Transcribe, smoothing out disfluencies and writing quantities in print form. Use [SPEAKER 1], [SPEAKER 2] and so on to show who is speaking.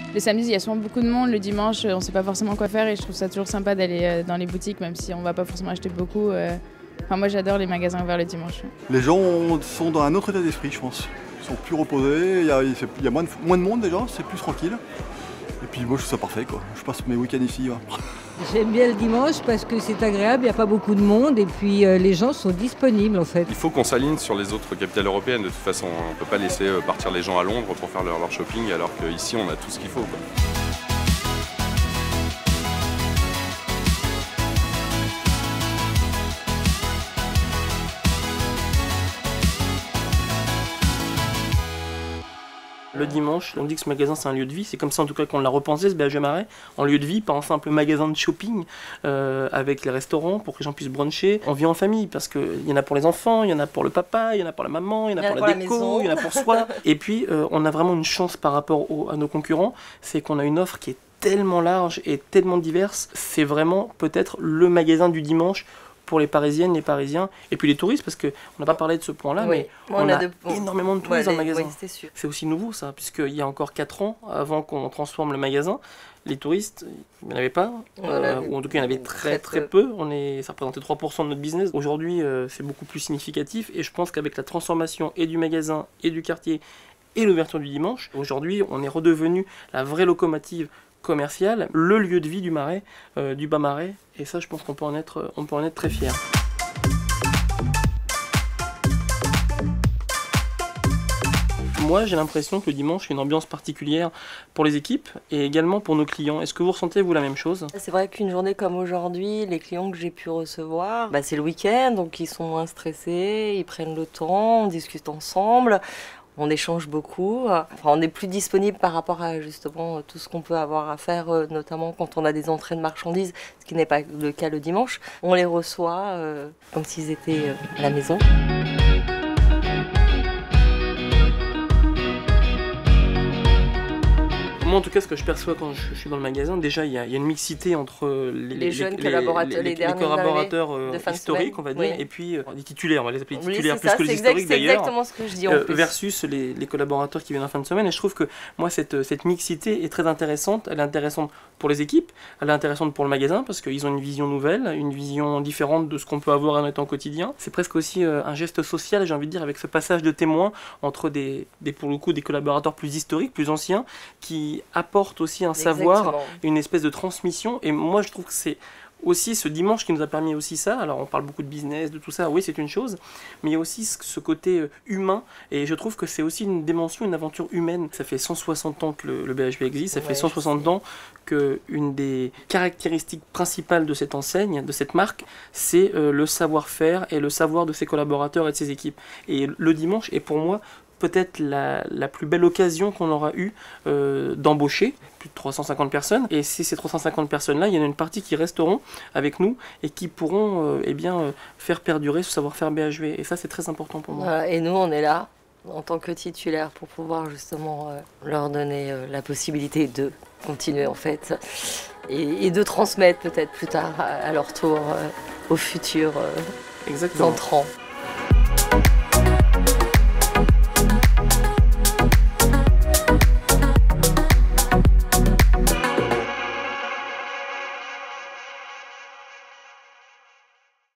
[SPEAKER 1] Le samedi, il y a souvent beaucoup de monde. Le dimanche, on ne sait pas forcément quoi faire et je trouve ça toujours sympa d'aller dans les boutiques, même si on ne va pas forcément acheter beaucoup. Enfin, moi, j'adore les magasins ouverts le dimanche.
[SPEAKER 2] Les gens sont dans un autre état d'esprit, je pense. Ils sont plus reposés, il y a moins de monde déjà, c'est plus tranquille. Et puis moi, je trouve ça parfait, quoi. Je passe mes week-ends ici. Ouais.
[SPEAKER 3] J'aime bien le dimanche parce que c'est agréable, il n'y a pas beaucoup de monde et puis les gens sont disponibles en fait.
[SPEAKER 4] Il faut qu'on s'aligne sur les autres capitales européennes de toute façon. On ne peut pas laisser partir les gens à Londres pour faire leur shopping alors qu'ici on a tout ce qu'il faut, quoi.
[SPEAKER 5] Le dimanche, on dit que ce magasin c'est un lieu de vie, c'est comme ça en tout cas qu'on l'a repensé ce BHV Marais, en lieu de vie, pas un simple magasin de shopping avec les restaurants pour que les gens puissent bruncher. On vit en famille parce qu'il y en a pour les enfants, il y en a pour le papa, il y en a pour la maman, il y en a pour la déco, il y en a pour soi. Et puis on a vraiment une chance par rapport à nos concurrents, c'est qu'on a une offre qui est tellement large et tellement diverse, c'est vraiment peut-être le magasin du dimanche pour les Parisiennes, les Parisiens, et puis les touristes, parce qu'on n'a pas parlé de ce point-là,
[SPEAKER 6] oui,
[SPEAKER 5] mais on a énormément de touristes dans le magasin.
[SPEAKER 6] Oui,
[SPEAKER 5] c'est aussi nouveau ça, puisqu'il y a encore 4 ans, avant qu'on transforme le magasin, les touristes, il n'y en avait pas, ou en tout cas il y en avait très peu, ça représentait 3% de notre business. Aujourd'hui, c'est beaucoup plus significatif, et je pense qu'avec la transformation et du magasin, et du quartier, et l'ouverture du dimanche, aujourd'hui on est redevenu la vraie locomotive commercial, le lieu de vie du Marais, du bas Marais, et ça je pense qu'on peut en être très fiers. Moi j'ai l'impression que le dimanche il y a une ambiance particulière pour les équipes et également pour nos clients. Est-ce que vous ressentez vous la même chose?
[SPEAKER 6] C'est vrai qu'une journée comme aujourd'hui, les clients que j'ai pu recevoir, c'est le week-end, donc ils sont moins stressés, ils prennent le temps, on discute ensemble. On échange beaucoup, enfin, on est plus disponible par rapport à justement tout ce qu'on peut avoir à faire, notamment quand on a des entrées de marchandises, ce qui n'est pas le cas le dimanche. On les reçoit comme s'ils étaient à la maison.
[SPEAKER 5] Moi en tout cas ce que je perçois quand je suis dans le magasin, déjà il y a une mixité entre
[SPEAKER 6] les jeunes collaborateurs, les
[SPEAKER 5] collaborateurs historiques on va dire, et puis les titulaires, on va les appeler titulaires plus que les historiques d'ailleurs.
[SPEAKER 6] C'est exactement ce que je dis en plus.
[SPEAKER 5] Versus les collaborateurs qui viennent en fin de semaine, et je trouve que moi cette mixité est très intéressante, elle est intéressante pour les équipes, elle est intéressante pour le magasin parce qu'ils ont une vision nouvelle, une vision différente de ce qu'on peut avoir en étant quotidien. C'est presque aussi un geste social, j'ai envie de dire, avec ce passage de témoins entre pour le coup des collaborateurs plus historiques, plus anciens, qui apporte aussi un savoir, une espèce de transmission, et moi je trouve que c'est aussi ce dimanche qui nous a permis aussi ça. Alors on parle beaucoup de business, de tout ça, oui c'est une chose, mais il y a aussi ce côté humain, et je trouve que c'est aussi une dimension, une aventure humaine. Ça fait 160 ans que le BHV existe, ça fait 160 ans qu'une des caractéristiques principales de cette enseigne, de cette marque, c'est le savoir-faire et le savoir de ses collaborateurs et de ses équipes. Et le dimanche est pour moi peut-être la plus belle occasion qu'on aura eue d'embaucher plus de 350 personnes. Et c'est ces 350 personnes-là, il y en a une partie qui resteront avec nous et qui pourront faire perdurer ce savoir-faire BHV. Et ça, c'est très important pour moi.
[SPEAKER 6] Voilà, et nous, on est là en tant que titulaire pour pouvoir justement leur donner la possibilité de continuer en fait et de transmettre peut-être plus tard à leur tour aux futurs entrants.